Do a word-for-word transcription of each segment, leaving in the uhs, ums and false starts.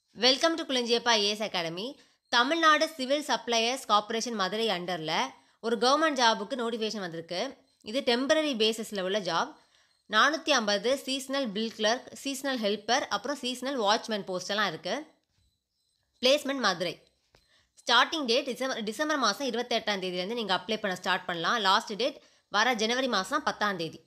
Welcome to Kulanjiyappa A S academy. Tamil Nadu civil suppliers corporation Madurai அண்டரில் ஒரு government ஜாபுக்கு நோட்டிஃபிகேஷன் வந்திருக்கு. இது டெம்பரரி பேசிஸில் உள்ள ஜாப். நானூற்றி ஐம்பது seasonal bill clerk, seasonal helper, அப்புறம் சீசனல் வாட்ச்மேன் போஸ்டெல்லாம் இருக்குது. Placement Madurai. Starting date December December மாதம் இருபத்தெட்டாம் தேதியிலேருந்து நீங்கள் அப்ளை பண்ண ஸ்டார்ட் பண்ணலாம். லாஸ்ட் டேட் வர ஜனவரி மாதம் பத்தாம் தேதி.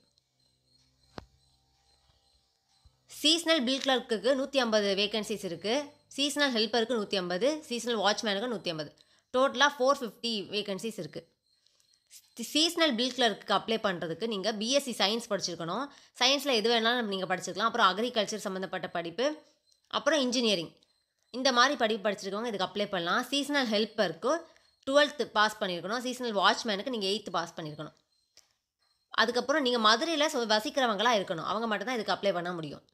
சீசனல் பில் கிளர்க்குக்கு நூற்றி ஐம்பது வேகன்சிஸ் இருக்குது. சீசனல் ஹெல்ப்பருக்கு நூற்றி ஐம்பது, சீசனல் வாட்ச்மேனுக்கு நூற்றி ஐம்பது, டோட்டலாக ஃபோர் ஃபிஃப்டி வேகன்சிஸ் இருக்குது. சீசனல் பில் கிளர்க்கு அப்ளை பண்ணுறதுக்கு நீங்கள் பிஎஸ்சி சயின்ஸ் படிச்சிருக்கணும். சயின்ஸில் எது வேணாலும் நீங்கள் படிச்சிருக்கலாம். அப்புறம் அக்ரிகல்ச்சர் சம்மந்தப்பட்ட படிப்பு, அப்புறம் இன்ஜினியரிங், இந்த மாதிரி படிப்பு படிச்சிருக்கவங்க இதுக்கு அப்ளை பண்ணலாம். சீசனல் ஹெல்ப்பருக்கு டுவெல்த்து பாஸ் பண்ணியிருக்கணும். சீசனல் வாட்ச்மேனுக்கு நீங்கள் எயித்து பாஸ் பண்ணியிருக்கணும். அதுக்கப்புறம் நீங்கள் மதுரையில் சொ வசிக்கிறவங்களாக இருக்கணும். அவங்க மட்டும்தான் இதுக்கு அப்ளை பண்ண முடியும்.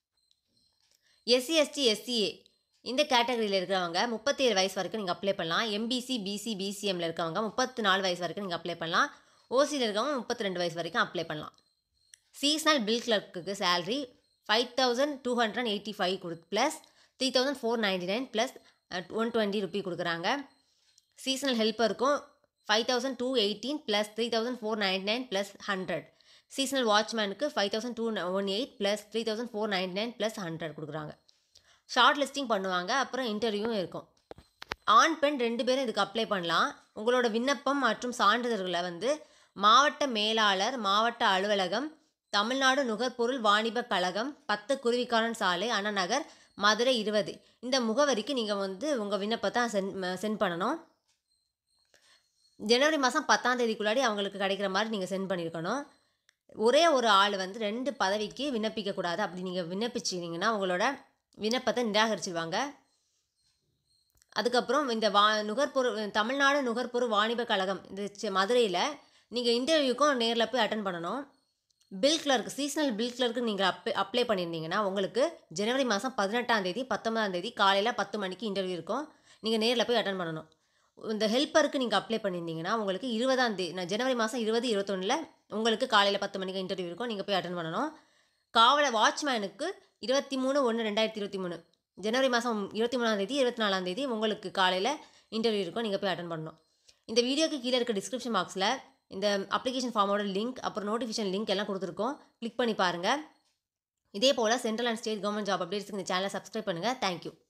எஸ்சி எஸ்டி எஸ்சிஏ இந்த கேட்டகரியில் இருக்கிறவங்க முப்பத்தி ஏழு வயசு வரைக்கும் நீங்கள் அப்ளை பண்ணலாம். எம்பிசி பிசி பிசிஎம்மில் இருக்கவங்க முப்பத்தி நாலு வயசு வரைக்கும் நீங்கள் அப்ளை பண்ணலாம். ஓசியில் இருக்கவங்க முப்பத்தி ரெண்டு வயசு வரைக்கும் அப்ளை பண்ணலாம். சீசனல் பில் கிளர்க்குக்கு salary five thousand two hundred eighty five கொடு plus three thousand four ninety nine plus one twenty rupee கொடுக்குறாங்க. சீசனல் ஹெல்ப்பருக்கும் five thousand two eighteen plus three thousand four ninety nine plus hundred. Seasonal வாட்ச்மேனுக்கு five thousand two one eight plus three thousand four ninety nine plus hundred கொடுக்குறாங்க. Short listing பண்ணுவாங்க. அப்புறம் இன்டர்வியூவும் இருக்கும். ஆண் பெண் ரெண்டு பேரும் இதுக்கு அப்ளை பண்ணலாம். உங்களோட விண்ணப்பம் மற்றும் சான்றிதழ்களை வந்து மாவட்ட மேலாளர், மாவட்ட அலுவலகம், தமிழ்நாடு நுகர்பொருள் வாணிப கழகம், பத்து குருவிக்காரன் சாலை, அண்ணா நகர், மதுரை இருபது இந்த முகவரிக்கு நீங்கள் வந்து உங்கள் விண்ணப்பத்தை சென்ட் சென்ட் பண்ணணும். ஜனவரி மாதம் பத்தாம் தேதிக்குள்ளாடி அவங்களுக்கு கிடைக்கிற மாதிரி நீங்கள் சென்ட் பண்ணியிருக்கணும். ஒரே ஒரு ஆள் வந்து ரெண்டு பதவிக்கு விண்ணப்பிக்கக்கூடாது. அப்படி நீங்கள் விண்ணப்பிச்சிங்கன்னா உங்களோட விண்ணப்பத்தை நிராகரிச்சிருவாங்க. அதுக்கப்புறம் இந்த வா நுகர்பொருள் தமிழ்நாடு நுகர்பொருள் வாணிப கழகம் இந்த மதுரையில் நீங்கள் இன்டர்வியூக்கும் நேரில் போய் அட்டன் பண்ணணும். பில் கிளர்க், சீசனல் பில் கிளர்க்கு நீங்கள் அப்ளை அப்ளை பண்ணியிருந்தீங்கன்னா உங்களுக்கு ஜனவரி மாதம் பதினெட்டாம் தேதி பத்தொன்பதாம் தேதி காலையில் பத்து மணிக்கு இன்டர்வியூ இருக்கும். நீங்கள் நேரில் போய் அட்டன் பண்ணணும். இந்த ஹெல்ப்பருக்கு நீங்கள் அப்ளை பண்ணியிருந்தீங்கன்னா உங்களுக்கு இருபதாம் தேதி ஜனவரி மாதம் இருபது இருபத்தொன்னில் உங்களுக்கு காலையில் பத்து மணிக்கு இன்டர்வியூ இருக்கும். நீங்கள் போய் அட்டன் பண்ணணும். காவல வாட்ச்மேனுக்கு இருபத்தி மூணு ஒன்று ரெண்டாயிரத்தி இருபத்தி மூணு ஜனவரி மாதம் இருபத்தி மூணாம் தேதி இருபத்தி நாலாம் தேதி உங்களுக்கு காலையில் இன்டர்வியூ இருக்கும். நீங்கள் போய் அட்டன் பண்ணணும். இந்த வீடியோக்கு கீழே இருக்க டிஸ்கிரிப்ஷன் பாக்ஸில் இந்த அப்ளிகேஷன் ஃபார்மோட லிங்க், அப்புறம் நோட்டிஃபிகேஷன் லிங்க் எல்லாம் கொடுத்துருக்கோம். கிளிக் பண்ணி பாருங்கள். இதே போல் central and state government job அப்டேட்ஸ்க்கு இந்த சேனலை சப்ஸ்கிரைப் பண்ணுங்கள். தேங்க்யூ.